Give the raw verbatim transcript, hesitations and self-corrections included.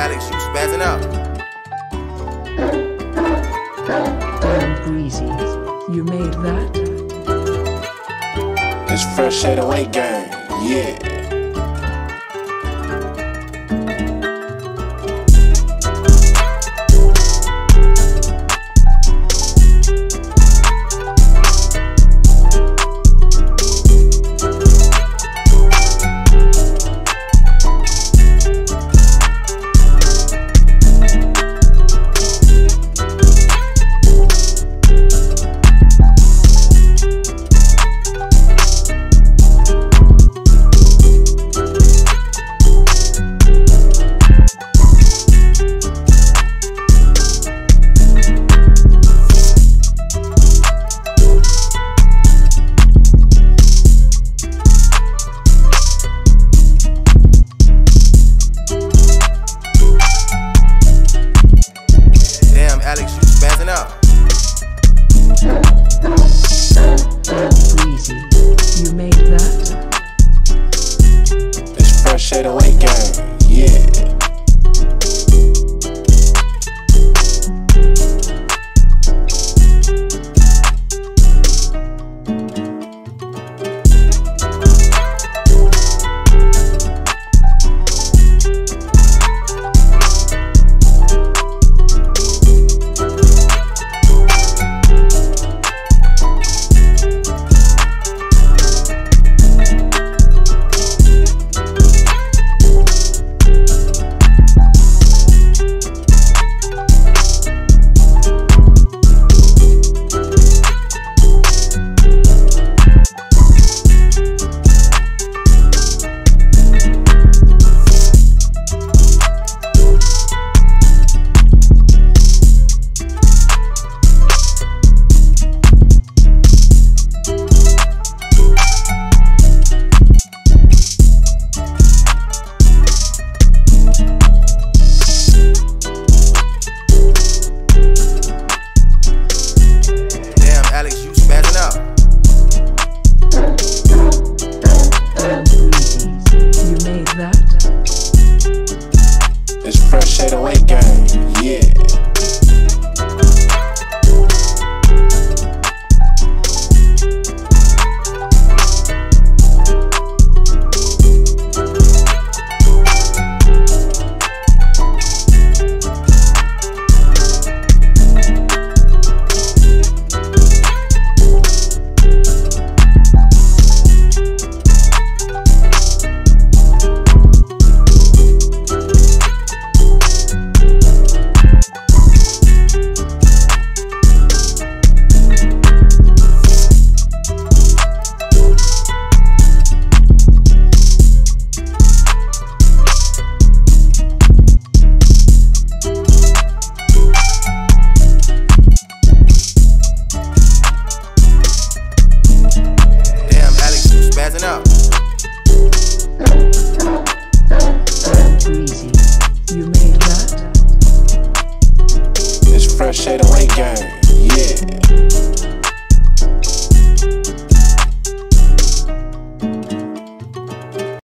Alex, you spazzing out. Damn greasy, you made that? It's fresh eight oh eight gang, yeah. Alex, you spazzing out. Wheezy, you made that? It's fresh eight oh eight gang, yeah. Alex, you spazzing out. Damn greasy, you made that? It's fresh eight oh eight gang, yeah. Spazzing out. Damn greasy, you made that? It's fresh eight oh eight gang,